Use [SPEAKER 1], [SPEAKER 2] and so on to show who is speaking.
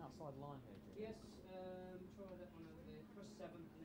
[SPEAKER 1] outside line here, Jim?
[SPEAKER 2] Yes, try that one over there. Press 7.